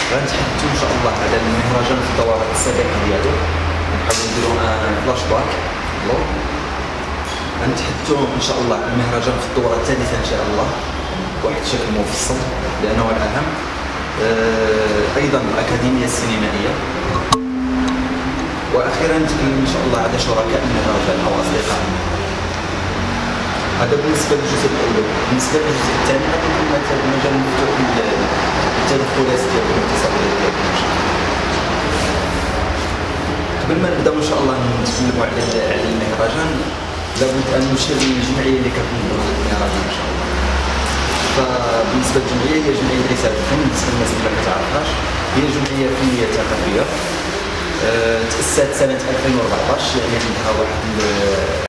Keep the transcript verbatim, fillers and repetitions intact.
غنتحدثوا ان شاء الله على المهرجان في الدورات السابقه ديالو، نحاولوا نديروا فلاش باك لو غنتحدثوا ان شاء الله على المهرجان في الدوره الثالثه ان شاء الله بواحد الشكل مفصل لانه الاهم. آه ايضا الاكاديميه السينمائيه. واخيرا نتكلم ان شاء الله على شركاء المهرجان او اصدقاء. هذا بالنسبه للجزء الاول. بالنسبه للجزء الثاني غادي يكون المجال مفتوح للتدخلات ديال المتصلين ديالكم. قبل ما نبداو ان شاء الله نتكلموا على على المهرجان لابد ان نشير للجمعيه اللي كتنظم هذا المهرجان ان شاء الله. فبالنسبه للجمعيه هي جمعيه رساله الفن، بالنسبه للناس اللي ما كتعرفهاش هي جمعيه فنيه ثقافيه. أه تأسست سنه ألفين وأربعطاش، يعني عندها واحد